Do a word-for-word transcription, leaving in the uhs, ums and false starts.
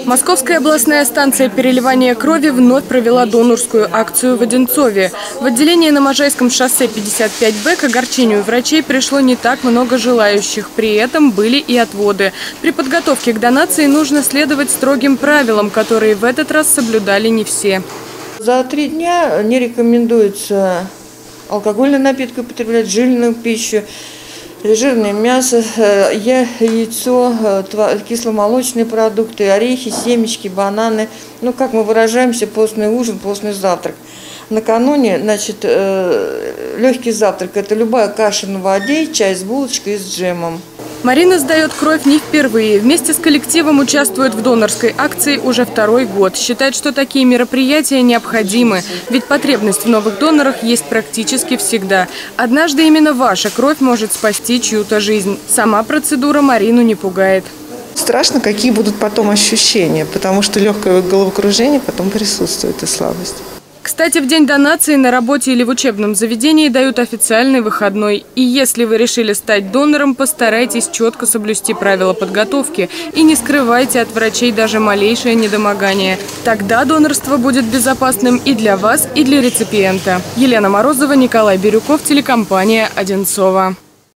Московская областная станция переливания крови вновь провела донорскую акцию в Одинцове. В отделении на Можайском шоссе пятьдесят пять Б к огорчению врачей пришло не так много желающих. При этом были и отводы. При подготовке к донации нужно следовать строгим правилам, которые в этот раз соблюдали не все. За три дня не рекомендуется алкогольные напитки употреблять, жирную пищу, жирное мясо, яйцо, кисломолочные продукты, орехи, семечки, бананы. Ну, как мы выражаемся, постный ужин, постный завтрак. Накануне, значит, легкий завтрак – это любая каша на воде, чай с булочкой и с джемом. Марина сдает кровь не впервые. Вместе с коллективом участвует в донорской акции уже второй год. Считает, что такие мероприятия необходимы. Ведь потребность в новых донорах есть практически всегда. Однажды именно ваша кровь может спасти чью-то жизнь. Сама процедура Марину не пугает. Страшно, какие будут потом ощущения, потому что легкое головокружение потом присутствует и слабость. Кстати, в день донации на работе или в учебном заведении дают официальный выходной. И если вы решили стать донором, постарайтесь четко соблюсти правила подготовки и не скрывайте от врачей даже малейшее недомогание. Тогда донорство будет безопасным и для вас, и для реципиента. Елена Морозова, Николай Бирюков, телекомпания «Одинцово».